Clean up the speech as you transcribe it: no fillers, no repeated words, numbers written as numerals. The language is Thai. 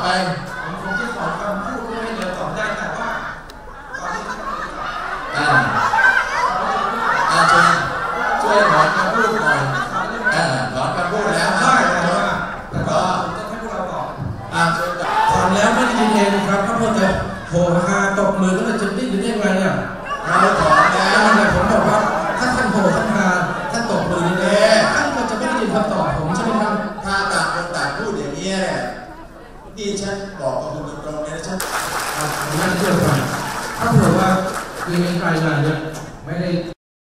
ผมจะขอคำพูดให้เร็วตอบได้แต่ว่าตอนนี้ช่วยถอนคำพูดหน่อยถอนคำพูดแล้วได้แต่ก็ต้องให้พวกเราตอบถอนแล้วไม่ได้ยินเองครับถ้าพวกจะโผล่ฮาตบมือก็จะได้ยินได้ไงเนี่ยเราถอนแล้วผมบอกว่าถ้าท่านโผล่ท่านฮาท่านตบมือนี่ท่านก็จะไม่ได้ยินคำตอบผมใช่ไหมครับถ้าต่างคนต่างพูดอย่างนี้ที่ฉันบอกกับคุณตรงๆเนี่ยฉันไม่เชื่อฟังถ้าเผื่อว่ามีรายงานเนี่ยไม่ได้